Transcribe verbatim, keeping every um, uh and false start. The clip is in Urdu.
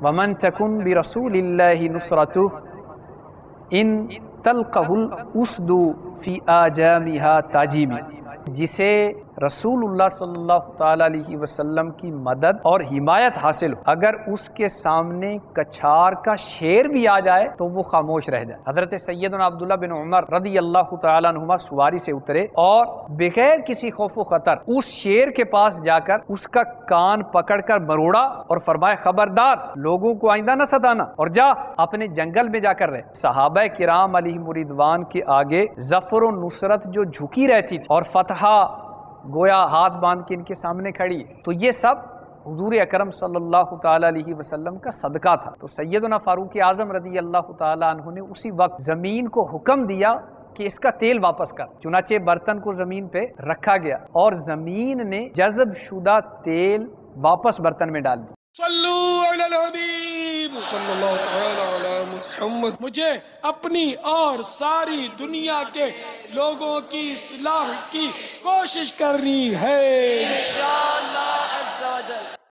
ومن تکن برسول اللہ نصرتہ ان تلقہ الاسد فی آجامہا تاجیمی، جسے رسول اللہ صلی اللہ تعالیٰ علیہ وسلم کی مدد اور حمایت حاصل ہو، اگر اس کے سامنے کچھار کا شیر بھی آ جائے تو وہ خاموش رہ جائے۔ حضرت سیدنا عبداللہ بن عمر رضی اللہ تعالیٰ عنہما سواری سے اترے اور بغیر کسی خوف و خطر اس شیر کے پاس جا کر اس کا کان پکڑ کر مروڑا اور فرمائے خبردار، لوگوں کو آئندہ نہ ستانا اور جا اپنے جنگل میں جا کر رہے۔ صحابہ کرام علیہم رضوان کے آگے ظفر و نصرت جو جھکی رہتی تھی اور فتح گویا ہاتھ باندھ کے ان کے سامنے کھڑی ہے، تو یہ سب حضور اکرم صلی اللہ تعالیٰ علیہ وسلم کا صدقہ تھا۔ تو سیدنا فاروق اعظم رضی اللہ تعالیٰ عنہ نے اسی وقت زمین کو حکم دیا کہ اس کا تیل واپس کر، چنانچہ برتن کو زمین پہ رکھا گیا اور زمین نے جذب شدہ تیل واپس برتن میں ڈال دیا۔ صلو علی الحبیب صلی اللہ تعالی علی محمد۔ مجھے اپنی اور ساری دنیا کے لوگوں کی اصلاح کی کوشش کرنی ہے۔